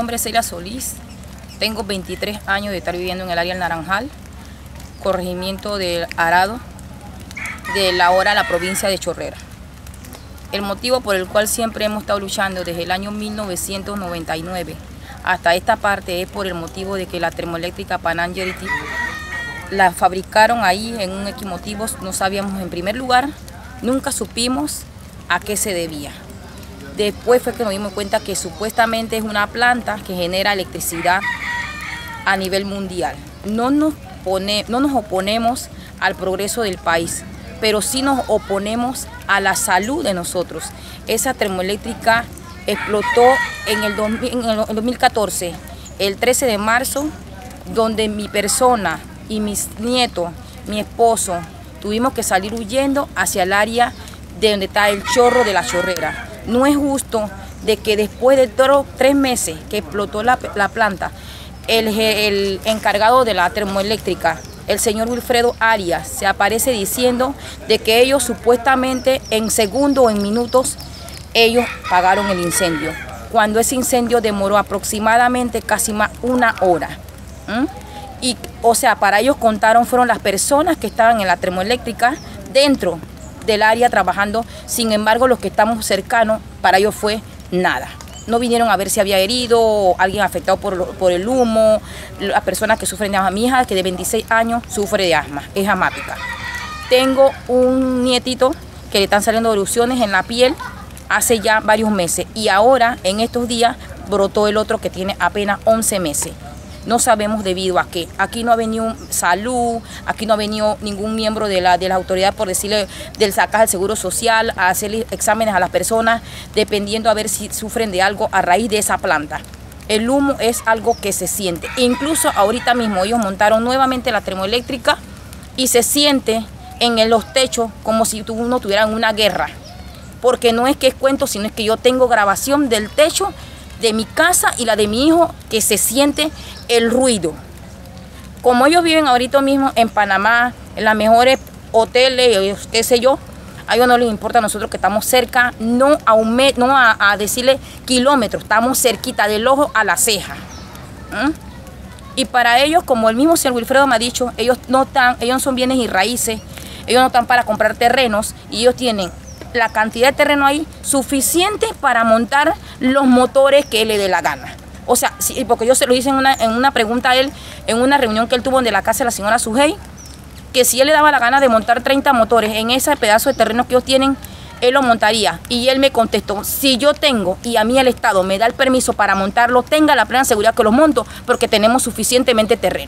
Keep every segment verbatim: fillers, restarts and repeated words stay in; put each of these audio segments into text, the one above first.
nombre es Celia Solís, tengo veintitrés años de estar viviendo en el área del Naranjal, corregimiento del Arado, de la hora la provincia de Chorrera. El motivo por el cual siempre hemos estado luchando desde el año mil novecientos noventa y nueve hasta esta parte es por el motivo de que la termoeléctrica Panam Yerity la fabricaron ahí en un equimotivo, no sabíamos en primer lugar, nunca supimos a qué se debía. Después fue que nos dimos cuenta que supuestamente es una planta que genera electricidad a nivel mundial. No nos, pone, no nos oponemos al progreso del país, pero sí nos oponemos a la salud de nosotros. Esa termoeléctrica explotó en el, dos mil, en el dos mil catorce, el trece de marzo, donde mi persona y mis nietos, mi esposo, tuvimos que salir huyendo hacia el área de donde está el chorro de la Chorrera. No es justo de que después de tres meses que explotó la, la planta, el, el encargado de la termoeléctrica, el señor Wilfredo Arias, se aparece diciendo de que ellos supuestamente en segundos o en minutos, ellos pagaron el incendio, cuando ese incendio demoró aproximadamente casi más una hora. ¿Mm? Y, o sea, para ellos contaron, fueron las personas que estaban en la termoeléctrica dentro del área trabajando, sin embargo los que estamos cercanos, para ellos fue nada. No vinieron a ver si había herido, alguien afectado por, por el humo, las personas que sufren de asma. Mi hija, que de veintiséis años, sufre de asma, es asmática. Tengo un nietito que le están saliendo erupciones en la piel hace ya varios meses y ahora, en estos días, brotó el otro que tiene apenas once meses. No sabemos debido a qué. Aquí no ha venido salud, aquí no ha venido ningún miembro de la, de la autoridad, por decirle, del sacar del Seguro Social, a hacerle exámenes a las personas, dependiendo a ver si sufren de algo a raíz de esa planta. El humo es algo que se siente. Incluso ahorita mismo ellos montaron nuevamente la termoeléctrica y se siente en los techos como si uno tuviera una guerra. Porque no es que es cuento, sino es que yo tengo grabación del techo de mi casa y la de mi hijo, que se siente el ruido. Como ellos viven ahorita mismo en Panamá, en las mejores hoteles, qué sé yo, a ellos no les importa a nosotros que estamos cerca, no a, un me, no a, a decirle kilómetros, estamos cerquita del ojo a la ceja. ¿Mm? Y para ellos, como el mismo señor Wilfredo me ha dicho, ellos no están, ellos son bienes y raíces, ellos no están para comprar terrenos y ellos tienen la cantidad de terreno ahí suficiente para montar los motores que él le dé la gana. O sea, sí, porque yo se lo hice en una, en una pregunta a él, en una reunión que él tuvo de la casa de la señora Sujei, que si él le daba la gana de montar treinta motores en ese pedazo de terreno que ellos tienen, él lo montaría. Y él me contestó, si yo tengo y a mí el Estado me da el permiso para montarlo, tenga la plena seguridad que lo monto, porque tenemos suficientemente terreno.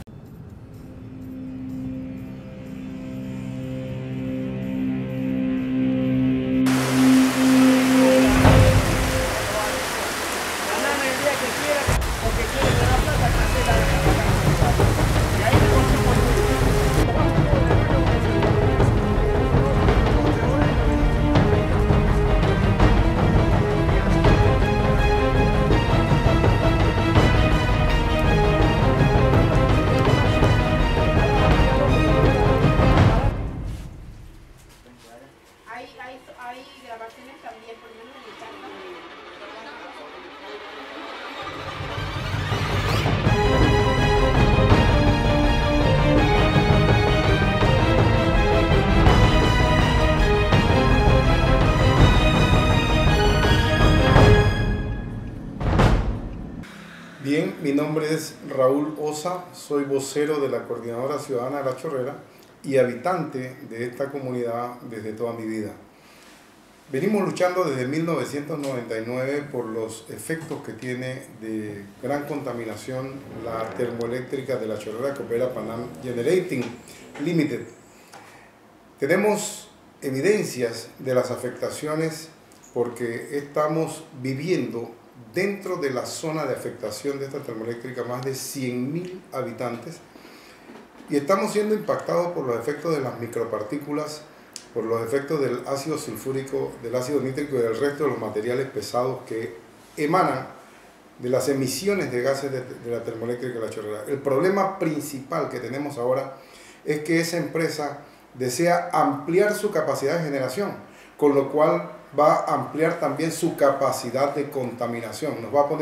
Hay grabaciones también, por lo menos en mi Bien, mi nombre es Raúl Osa, soy vocero de la Coordinadora Ciudadana de La Chorrera y habitante de esta comunidad desde toda mi vida. Venimos luchando desde mil novecientos noventa y nueve por los efectos que tiene de gran contaminación la termoeléctrica de La Chorrera que opera Panam Generating Limited. Tenemos evidencias de las afectaciones porque estamos viviendo dentro de la zona de afectación de esta termoeléctrica más de cien mil habitantes y estamos siendo impactados por los efectos de las micropartículas, por los efectos del ácido sulfúrico, del ácido nítrico y del resto de los materiales pesados que emanan de las emisiones de gases de, de la termoeléctrica de La Chorrera. El problema principal que tenemos ahora es que esa empresa desea ampliar su capacidad de generación, con lo cual va a ampliar también su capacidad de contaminación. Nos va a poner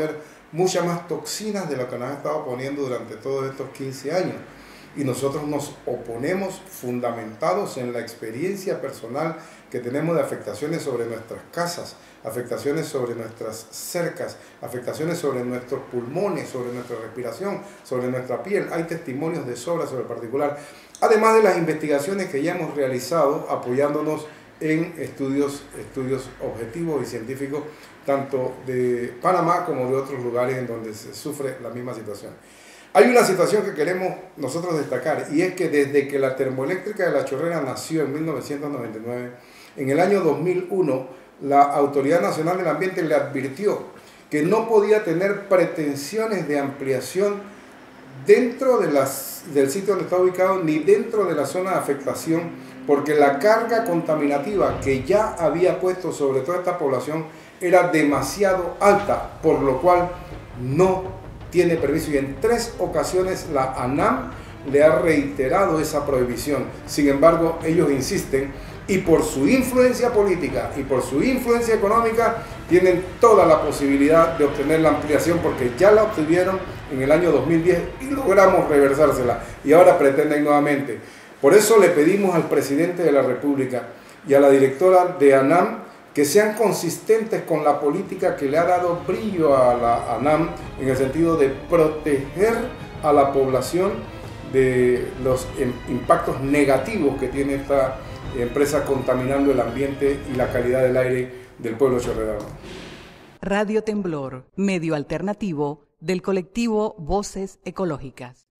muchas más toxinas de lo que nos han estado poniendo durante todos estos quince años. Y nosotros nos oponemos fundamentados en la experiencia personal que tenemos de afectaciones sobre nuestras casas, afectaciones sobre nuestras cercas, afectaciones sobre nuestros pulmones, sobre nuestra respiración, sobre nuestra piel. Hay testimonios de sobra sobre el particular, además de las investigaciones que ya hemos realizado apoyándonos en estudios, estudios objetivos y científicos, tanto de Panamá como de otros lugares en donde se sufre la misma situación. Hay una situación que queremos nosotros destacar, y es que desde que la termoeléctrica de La Chorrera nació en mil novecientos noventa y nueve, en el año dos mil uno, la Autoridad Nacional del Ambiente le advirtió que no podía tener pretensiones de ampliación dentro de las, del sitio donde está ubicado, ni dentro de la zona de afectación, porque la carga contaminativa que ya había puesto sobre toda esta población era demasiado alta, por lo cual no tiene permiso, y en tres ocasiones la ANAM le ha reiterado esa prohibición. Sin embargo, ellos insisten, y por su influencia política y por su influencia económica tienen toda la posibilidad de obtener la ampliación, porque ya la obtuvieron en el año dos mil diez y logramos reversársela, y ahora pretenden nuevamente. Por eso le pedimos al presidente de la República y a la directora de ANAM que sean consistentes con la política que le ha dado brillo a la ANAM, en el sentido de proteger a la población de los impactos negativos que tiene esta empresa contaminando el ambiente y la calidad del aire del pueblo chorrerano. Radio Temblor, medio alternativo del colectivo Voces Ecológicas.